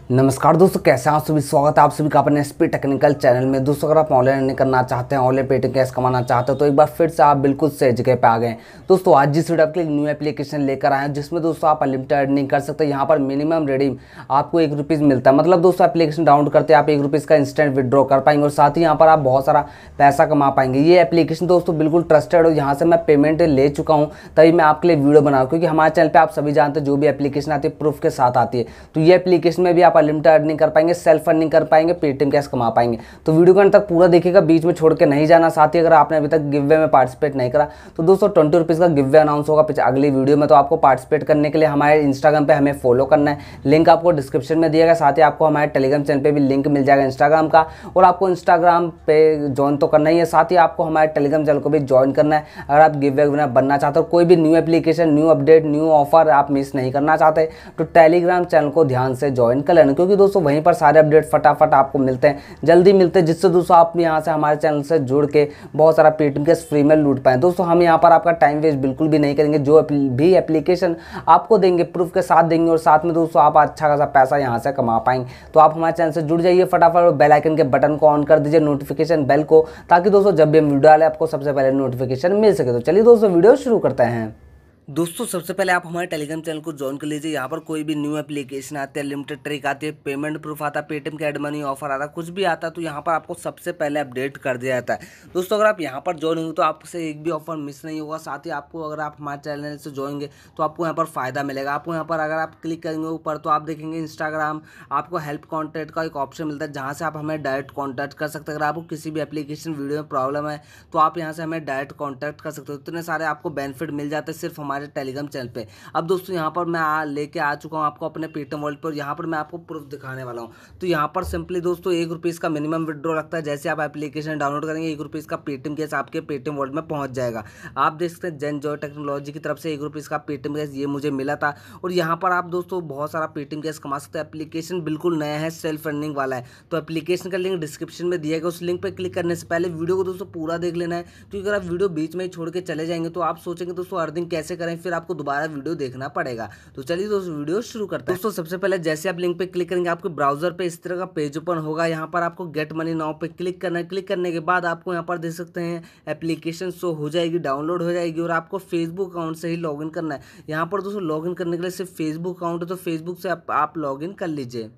नमस्कार दोस्तों, कैसे हैं आप सभी। स्वागत है आप सभी का अपने एसपी टेक्निकल चैनल में। दोस्तों अगर आप ऑनलाइन अर्निंग करना चाहते हैं, ऑनलाइन पेटीएम कैश कमाना चाहते हो तो एक बार फिर से आप बिल्कुल सही जगह पे आ गए। दोस्तों आज जिस वीडियो आपके लिए न्यू एप्लीकेशन लेकर आए हैं जिसमें दोस्तों आप अनलिमिटेड अर्निंग कर सकते हैं। यहाँ पर मिनिमम रिडीम आपको ₹1 मिलता है। मतलब दोस्तों एप्लीकेशन डाउनलोड करते हैं आप ₹1 का इंस्टेंट विड्रॉ कर पाएंगे और साथ ही यहाँ पर आप बहुत सारा पैसा कमा पाएंगे। ये एप्लीकेशन दोस्तों बिल्कुल ट्रस्टेड और यहाँ से मैं पेमेंट ले चुका हूँ, तभी मैं आपके लिए वीडियो बना रहा हूँ। क्योंकि हमारे चैनल पर आप सभी जानते हैं जो भी एप्लीकेशन आती है प्रूफ के साथ आती है। तो ये एप्लीकेशन में भी आप अनलिमिटेड अर्निंग कर पाएंगे, सेल्फ अर्निंग कर पाएंगे, पेटीएम कैश कमा पाएंगे। तो वीडियो को अंत तक पूरा देखिएगा, बीच में छोड़ के नहीं जाना। साथ ही अगर आपने अभी तक गिव वे में पार्टिसिपेट नहीं करा तो दोस्तों ₹20 का गिव वे अनाउंस होगा अगली वीडियो में। तो आपको पार्टिसिपेट करने के लिए हमारे इंस्टाग्राम पे हमें फॉलो करना है, लिंक आपको डिस्क्रिप्शन में दिया गया। साथ ही आपको हमारे टेलीग्राम चैनल पे भी लिंक मिल जाएगा इंस्टाग्राम का, और आपको इंस्टाग्राम पे ज्वाइन तो करना ही है। साथ ही आपको हमारे टेलीग्राम चैनल को भी ज्वाइन करना है अगर आप गिव वे विनर बनना चाहते हो। कोई भी new application, new update, new offer आप मिस नहीं करना चाहते तो टेलीग्राम चैनल को ध्यान से ज्वाइन कर लेना, क्योंकि दोस्तों वहीं पर सारे अपडेट फटाफट आपको मिलते हैं, जल्दी मिलते हैं, जिससे दोस्तों आप यहाँ से हमारे चैनल से जुड़ के बहुत सारा पेटीएम कैश फ्री में लूट पाएं। दोस्तों हम यहाँ पर आपका टाइम वेस्ट बिल्कुल भी नहीं करेंगे। जो भी एप्लीकेशन आपको देंगे प्रूफ के साथ देंगे, और साथ में दोस्तों आप अच्छा खासा पैसा यहाँ से कमा पाएंगे। तो आप हमारे चैनल से जुड़ जाइए फटाफट और बेल आइकन के बटन को ऑन कर दीजिए, नोटिफिकेशन बेल को, ताकि दोस्तों जब भी हम वीडियो डालें आपको सबसे पहले नोटिफिकेशन मिल सके। तो चलिए दोस्तों वीडियो शुरू करते हैं। दोस्तों सबसे पहले आप हमारे टेलीग्राम चैनल को ज्वाइन कर लीजिए। यहाँ पर कोई भी न्यू एप्लीकेशन आती है, लिमिटेड ट्रिक आती है, पेमेंट प्रूफ आता है, पेटीएम का एड मनी ऑफर आता है, कुछ भी आता है तो यहाँ पर आपको सबसे पहले अपडेट कर दिया जाता है। दोस्तों अगर आप यहाँ पर ज्वाइन होंगे तो आपसे एक भी ऑफर मिस नहीं होगा। साथ ही आपको अगर आप हमारे चैनल से ज्वाइंगे तो आपको यहाँ पर फायदा मिलेगा। आपको यहाँ पर अगर आप क्लिक करेंगे ऊपर तो आप देखेंगे इंस्टाग्राम, आपको हेल्प कॉन्टैक्ट का एक ऑप्शन मिलता है, जहाँ से आप हमें डायरेक्ट कॉन्टैक्ट कर सकते हैं। अगर आपको किसी भी एप्लीकेशन वीडियो में प्रॉब्लम है तो आप यहाँ से हमें डायरेक्ट कॉन्टैक्ट कर सकते हो। इतने सारे आपको बेनिफिट मिल जाते हैं सिर्फ हमारे टेलीग्राम चैनल पे। अब दोस्तों यहाँ पर मैं लेके आ चुका हूँ आपको अपने पेटीएम वॉलेट पर। यहाँ पर मैं आपको प्रूफ दिखाने वाला हूँ। तो यहाँ पर सिंपली दोस्तों ₹1 का मिनिमम विड्रॉ लगता है। जैसे आप एप्लीकेशन डाउनलोड करेंगे ₹1 का पेटीएम कैश आपके पेटीएम वॉलेट में पहुँच जाएगा। आप देख सकते हैं जेन जॉय टेक्नोलॉजी की तरफ से ₹1 का पेटीएम कैश ये मुझे मिला था, और यहाँ पर आप दोस्तों बहुत सारा पेटीएम कैश कमा सकते हैं। एप्लीकेशन बिल्कुल नया है, सेल्फ अर्निंग वाला है। तो एप्लीकेशन का लिंक डिस्क्रिप्शन में दिया गया, उस लिंक पर क्लिक करने से पहले वीडियो को दोस्तों पूरा देख लेना है, क्योंकि अगर आप वीडियो बीच में ही छोड़ के चले जाएंगे तो आप सोचेंगे दोस्तों अर्निंग कैसे करें, फिर आपको दोबारा वीडियो देखना पड़ेगा। तो चलिए दोस्तों वीडियो शुरू करते हैं। दोस्तों सबसे पहले जैसे आप लिंक पे क्लिक करेंगे आपके ब्राउजर पे इस तरह का पेज ओपन होगा। यहाँ पर आपको गेट मनी नाउ पे क्लिक करना है। क्लिक करने के बाद आपको यहाँ पर देख सकते हैं एप्लीकेशन शो हो जाएगी, डाउनलोड हो जाएगी, और आपको फेसबुक अकाउंट से ही लॉगिन करना है। यहाँ पर दोस्तों लॉगिन करने के लिए सिर्फ फेसबुक अकाउंट है, तो फेसबुक से आप लॉगिन कर लीजिए।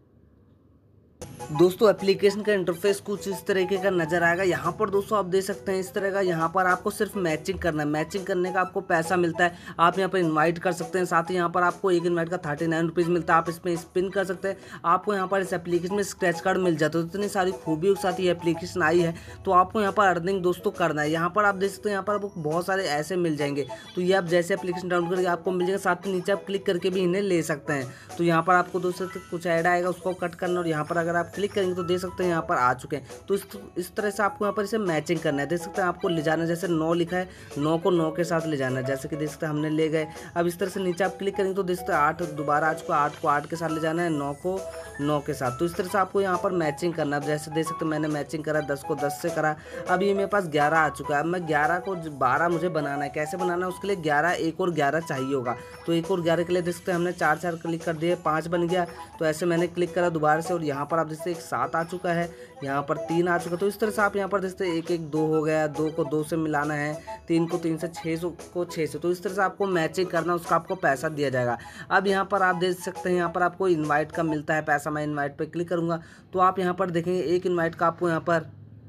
दोस्तों एप्लीकेशन का इंटरफेस कुछ इस तरीके का नजर आएगा। यहाँ पर दोस्तों आप देख सकते हैं इस तरह का। यहाँ पर आपको सिर्फ मैचिंग करना है। मैचिंग करने का आपको पैसा मिलता है। आप यहाँ पर इनवाइट कर सकते हैं। साथ ही यहाँ पर आपको एक इनवाइट का ₹39 मिलता है। आप इसमें स्पिन कर सकते हैं। आपको यहाँ पर इस एप्लीकेशन में स्क्रैच कार्ड मिल जाता है। तो इतनी सारी खूबियों के साथ ये एप्लीकेशन आई है, तो आपको यहाँ पर अर्निंग दोस्तों करना है। यहाँ पर आप देख सकते हैं यहाँ पर आपको बहुत सारे ऐसे मिल जाएंगे। तो ये आप जैसे एप्लीकेशन डाउनलोड करके आपको मिल जाएगा। साथ ही नीचे आप क्लिक करके भी इन्हें ले सकते हैं। तो यहाँ पर आपको दोस्तों कुछ ऐड आएगा, उसको कट करना, और यहाँ पर अगर आप क्लिक करेंगे तो देख सकते हैं यहाँ पर आ चुके हैं। तो इस तरह से आपको यहाँ पर इसे मैचिंग करना है। देख सकते हैं आपको ले जाना है, जैसे 9 लिखा है, 9 को 9 के साथ ले जाना है, जैसे कि देख सकते हैं हमने ले गए। अब इस तरह से नीचे आप क्लिक करेंगे तो देख सकते हैं 8 दोबारा आ चुका, 8 को 8 के साथ ले जाना है, 9 को 9 के साथ। तो इस तरह से आपको यहाँ पर मैचिंग करना है। जैसे देख सकते हैं मैंने मैचिंग करा, 10 को 10 से करा। अब ये मेरे पास 11 आ चुका है। अब मैं 11 को 12 मुझे बनाना है। कैसे बनाना है उसके लिए 11, 1 और 11 चाहिए होगा। तो 1 और 11 के लिए देख सकते हैं हमने 4 क्लिक कर दिए, 5 बन गया। तो ऐसे मैंने क्लिक करा दोबारा से, और यहाँ पर आप देखते हैं 7 आ चुका है, यहाँ पर 3 आ चुका। तो इस तरह से आप यहाँ पर देखते हैं 1 1 2 हो गया, 2 को 2 से मिलाना है, 3 को 3 से, 6 को 6 से। तो इस तरह से आपको मैचिंग करना, उसका आपको पैसा दिया जाएगा। अब यहाँ पर आप देख सकते हैं यहाँ पर आपको इनवाइट का मिलता है पैसा। मैं इनवाइट पे क्लिक करूँगा तो आप यहाँ पर देखेंगे एक इनवाइट का आपको यहाँ पर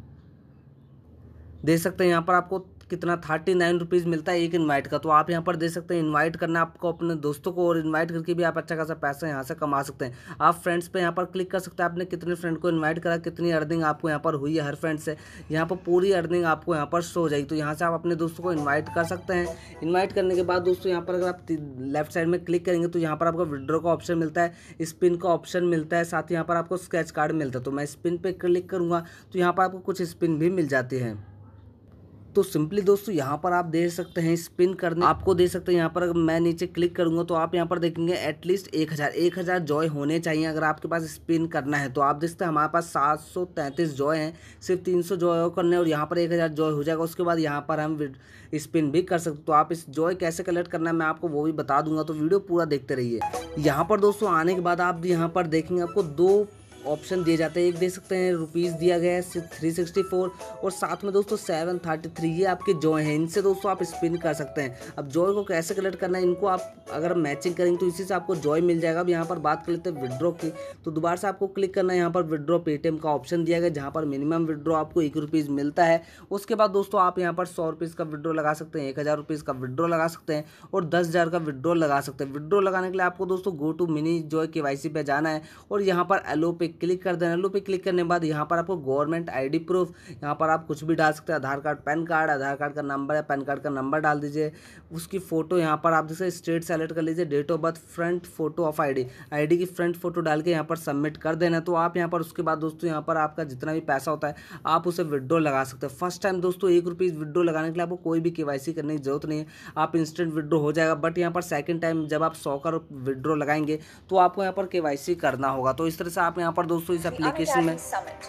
देख सकते हैं यहाँ पर आपको कितना ₹39 मिलता है एक इनवाइट का। तो आप यहाँ पर देख सकते हैं इनवाइट करना आपको अपने दोस्तों को, और इनवाइट करके भी आप अच्छा खासा पैसा यहाँ से कमा सकते हैं। आप फ्रेंड्स पे यहाँ पर क्लिक कर सकते हैं। आपने कितने फ्रेंड को इनवाइट करा, कितनी अर्निंग आपको यहाँ पर हुई है हर फ्रेंड से, यहाँ पर पूरी अर्निंग आपको यहाँ पर शो हो जाएगी। तो यहाँ से आप अपने दोस्तों को इन्वाइट कर सकते हैं। इन्वाइट करने के बाद दोस्तों यहाँ पर अगर आप लेफ्ट साइड में क्लिक करेंगे तो यहाँ पर आपको विड्रॉ का ऑप्शन मिलता है, स्पिन का ऑप्शन मिलता है, साथ ही यहाँ पर आपको स्क्रैच कार्ड मिलता है। तो मैं स्पिन पे क्लिक करूँगा तो यहाँ पर आपको कुछ स्पिन भी मिल जाती है। तो सिंपली दोस्तों यहाँ पर आप दे सकते हैं स्पिन करने, आपको दे सकते हैं यहाँ पर। अगर मैं नीचे क्लिक करूंगा तो आप यहाँ पर देखेंगे एटलीस्ट 1000 जॉय होने चाहिए अगर आपके पास स्पिन करना है। तो आप देख सकते हैं हमारे पास 733 जॉय हैं, सिर्फ 300 जॉय करने और यहाँ पर 1000 जॉय हो जाएगा। उसके बाद यहाँ पर हम स्पिन भी कर सकते। तो आप इस जॉय कैसे कलेक्ट करना है मैं आपको वो भी बता दूंगा, तो वीडियो पूरा देखते रहिए। यहाँ पर दोस्तों आने के बाद आप यहाँ पर देखेंगे आपको 2 ऑप्शन दिए जाते हैं। एक देख सकते हैं रुपीज़ दिया गया है 364 और साथ में दोस्तों 733 ये आपके जॉय हैं। इनसे दोस्तों आप स्पिन कर सकते हैं। अब जॉय को कैसे कलेक्ट करना है, इनको आप अगर मैचिंग करेंगे तो इसी से आपको जॉय मिल जाएगा। अब यहाँ पर बात कर लेते हैं विड्रॉ की, तो दोबारा से आपको क्लिक करना है। यहाँ पर विड्रॉ पेटीएम का ऑप्शन दिया गया जहाँ पर मिनिमम विड्रॉ आपको 1 रुपीज़ मिलता है। उसके बाद दोस्तों आप यहाँ पर 100 रुपीज़ का विड्रॉ लगा सकते हैं, 1000 रुपीज़ का विड्रॉ लगा सकते हैं और 10,000 का विड्रॉ लगा सकते हैं। विड्रॉ लगाने के लिए आपको दोस्तों go to mini joy KYC पे जाना है और यहाँ पर एलो पे क्लिक कर देना। एलो पे क्लिक करने के बाद यहाँ पर आपको गवर्नमेंट ID प्रूफ, यहाँ पर आप कुछ भी डाल सकते हैं, Aadhaar card, pan card, Aadhaar card का नंबर है, पैन कार्ड का नंबर डाल दीजिए। उसकी फ़ोटो यहाँ पर आप जैसे स्टेट सेलेक्ट कर लीजिए, date of birth, front photo of ID की फ्रंट फोटो डाल के यहाँ पर सबमिट कर देना। तो आप यहाँ पर उसके बाद दोस्तों यहाँ पर आपका जितना भी पैसा होता है आप उसे विड्रॉ लगा सकते हैं। फर्स्ट टाइम दोस्तों 1 रुपीज़ विड्रॉ लगाने के लिए आपको कोई भी KYC करने की जरूरत नहीं है, आप इंस्टेंट विड्रॉ हो जाएगा। बट यहाँ पर सेकंड टाइम जब आप 100 का विड्रॉ लगाएंगे तो आपको यहाँ पर KYC करना होगा। तो इस तरह से आप यहाँ पर दोस्तों इस एप्लीकेशन में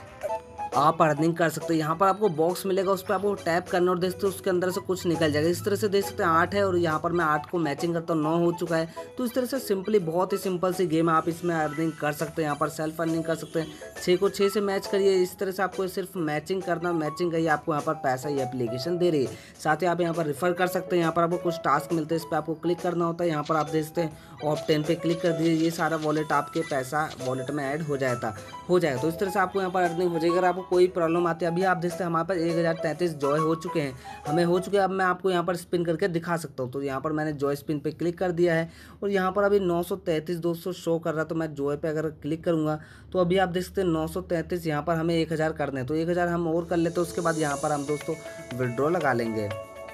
आप अर्निंग कर सकते हैं। यहाँ पर आपको बॉक्स मिलेगा, उस पर आपको टैप करना और देखते हो उसके अंदर से कुछ निकल जाएगा। इस तरह से देख सकते हैं 8 है और यहाँ पर मैं 8 को मैचिंग करता हूँ, 9 हो चुका है। तो इस तरह से सिंपली बहुत ही सिंपल सी गेम है, आप इसमें अर्निंग कर सकते हैं। यहाँ पर सेल्फ अर्निंग कर सकते हैं, 6 को 6 से मैच करिए। इस तरह से आपको सिर्फ मैचिंग करना, मैचिंग करिए, आपको यहाँ पर पैसा ये एप्लीकेशन दे रही है। साथ ही आप यहाँ पर रेफर कर सकते हैं। यहाँ पर आपको कुछ टास्क मिलते हैं, इस पर आपको क्लिक करना होता है। यहाँ पर आप देख सकते हैं ऑप्टेन पे क्लिक कर दीजिए, ये सारा वॉलेट आपके पैसा वॉलेट में ऐड हो जाएगा। तो इस तरह से आपको यहाँ पर अर्निंग हो जाएगी। अगर आपको कोई प्रॉब्लम आती है, अभी आप देखते हैं हमारे पास 1033 जॉय हो चुके हैं, हमें हो चुके हैं। अब मैं आपको यहाँ पर स्पिन करके दिखा सकता हूँ। तो यहाँ पर मैंने जॉय स्पिन पे क्लिक कर दिया है और यहाँ पर अभी 933 200 शो कर रहा है। तो मैं जॉय पे अगर क्लिक करूँगा तो अभी आप देख सकते हैं 933, यहाँ पर हमें 1000 करने हैं। तो 1000 हम और कर लेते हैं, उसके बाद यहाँ पर हम दोस्तों विड्रॉ लगा लेंगे।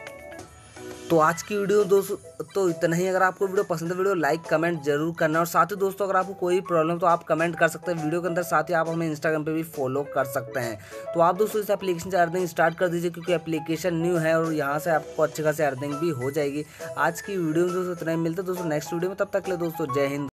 तो आज की वीडियो दोस्तों तो इतना ही। अगर आपको वीडियो पसंद है, वीडियो लाइक कमेंट जरूर करना और साथ ही दोस्तों अगर आपको कोई प्रॉब्लम तो आप कमेंट कर सकते हैं वीडियो के अंदर। साथ ही आप हमें इंस्टाग्राम पे भी फॉलो कर सकते हैं। तो आप दोस्तों इस एप्लीकेशन से अर्निंग स्टार्ट कर दीजिए क्योंकि एप्लीकेशन न्यू है और यहाँ से आपको अच्छे खासे अर्निंग भी हो जाएगी। आज की वीडियो में दोस्तों इतना ही, मिलते हैं दोस्तों नेक्स्ट वीडियो में। तब तक के लिए दोस्तों जय हिंद।